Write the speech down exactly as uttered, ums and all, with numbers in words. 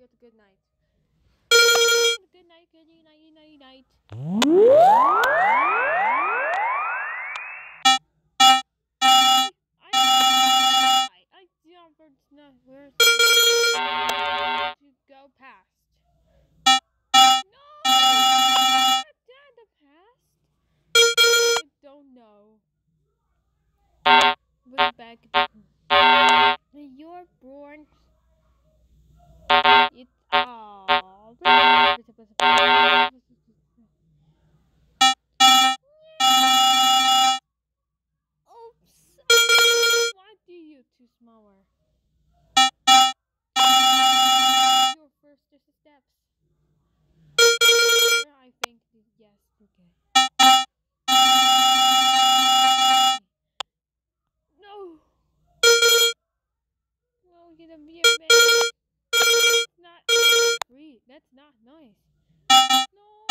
got a good night. Good night, good night, night, night. I, I, I don't know where to go past. No! Not the past? I don't know. Look back. When you're born, it's all. Oops. Why do you two smaller? Your first steps. Yeah, I think yes. Okay. No. No, get a beer, man. That's not free. That's not nice. No.